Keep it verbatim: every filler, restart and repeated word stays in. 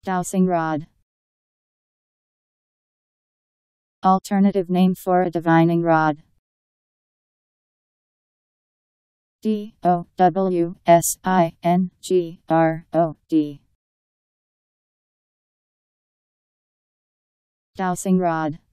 Dowsing rod. Alternative name for a divining rod. D O W S I N G R O D. Dowsing rod.